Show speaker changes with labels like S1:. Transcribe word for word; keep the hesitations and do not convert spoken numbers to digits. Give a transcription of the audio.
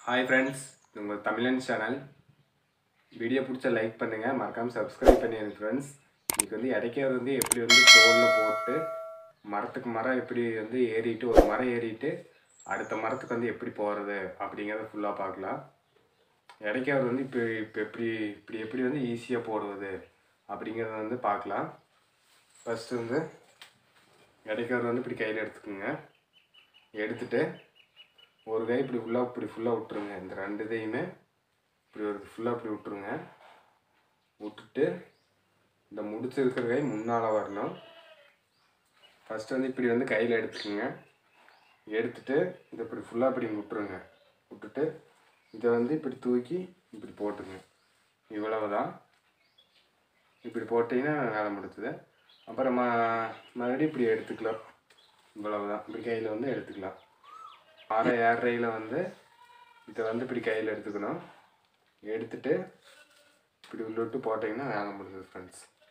S1: Hi friends, இது உங்கள் தமிழன் சேனல். வீடியோ பிடிச்ச லைக் பண்ணுங்கள், மறக்காமல் சப்ஸ்கிரைப் பண்ணிடுங்க ஃப்ரெண்ட்ஸ். இன்றைக்கி வந்து இடைக்கிறது வந்து எப்படி வந்து தோலில் போட்டு மரத்துக்கு மரம் எப்படி வந்து ஏறிட்டு ஒரு மரம் ஏறிட்டு அடுத்த மரத்துக்கு வந்து எப்படி போகிறது அப்படிங்கிறத ஃபுல்லாக பார்க்கலாம். இடைக்கிறது வந்து இப்போ இப்போ எப்படி இப்படி எப்படி வந்து ஈஸியாக போடுவது அப்படிங்கிறத வந்து பார்க்கலாம். ஃபஸ்ட்டு வந்து இடைக்கிறது வந்து இப்படி கையில் எடுத்துக்கோங்க. எடுத்துகிட்டு ஒரு கை இப்படி ஃபுல்லாக இப்படி ஃபுல்லாக விட்டுருங்க. இந்த ரெண்டு இதையுமே இப்படி ஒரு ஃபுல்லாக இப்படி விட்டுருங்க. விட்டுட்டு இந்த முடிச்சிருக்கிற கை முன்னால் வரணும். ஃபஸ்ட்டு வந்து இப்படி வந்து கையில் எடுத்துக்கோங்க. எடுத்துகிட்டு இதை இப்படி ஃபுல்லாக இப்படி விட்டுருங்க. விட்டுட்டு இதை வந்து இப்படி தூக்கி இப்படி போட்டுருங்க. இவ்வளவு தான். இப்படி போட்டிங்கன்னா வேலை முடிச்சுது. அப்புறம் மறுபடியும் இப்படி எடுத்துக்கலாம். இவ்வளவு தான். இப்படி கையில் வந்து எடுத்துக்கலாம். அரை ஏழரையில் வந்து இதை வந்து இப்படி கையில் எடுத்துக்கணும். எடுத்துகிட்டு இப்படி உள்ள விட்டு போட்டிங்கன்னா வேலை முடிஞ்சது ஃப்ரெண்ட்ஸ்.